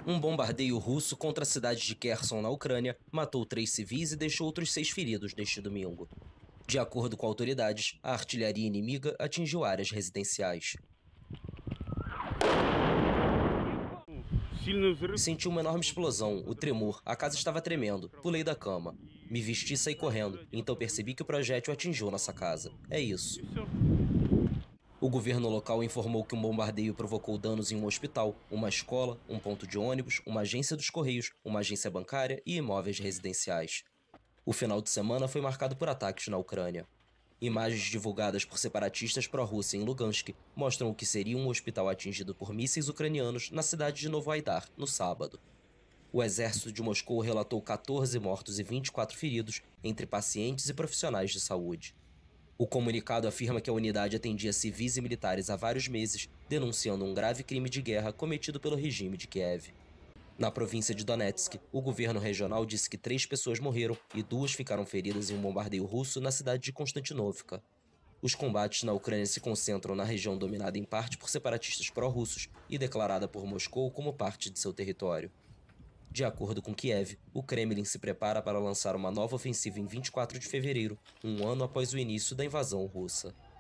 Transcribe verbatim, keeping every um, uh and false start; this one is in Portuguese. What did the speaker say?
Um bombardeio russo contra a cidade de Kherson, na Ucrânia, matou três civis e deixou outros seis feridos neste domingo. De acordo com autoridades, a artilharia inimiga atingiu áreas residenciais. Senti uma enorme explosão, o tremor, a casa estava tremendo, pulei da cama. Me vesti e saí correndo, então percebi que o projétil atingiu nossa casa. É isso. O governo local informou que um bombardeio provocou danos em um hospital, uma escola, um ponto de ônibus, uma agência dos Correios, uma agência bancária e imóveis residenciais. O final de semana foi marcado por ataques na Ucrânia. Imagens divulgadas por separatistas pró-Rússia em Lugansk mostram o que seria um hospital atingido por mísseis ucranianos na cidade de Novo Aidar, no sábado. O exército de Moscou relatou quatorze mortos e vinte e quatro feridos entre pacientes e profissionais de saúde. O comunicado afirma que a unidade atendia civis e militares há vários meses, denunciando um grave crime de guerra cometido pelo regime de Kiev. Na província de Donetsk, o governo regional disse que três pessoas morreram e duas ficaram feridas em um bombardeio russo na cidade de Konstantinovka. Os combates na Ucrânia se concentram na região dominada em parte por separatistas pró-russos e declarada por Moscou como parte de seu território. De acordo com Kiev, o Kremlin se prepara para lançar uma nova ofensiva em vinte e quatro de fevereiro, um ano após o início da invasão russa.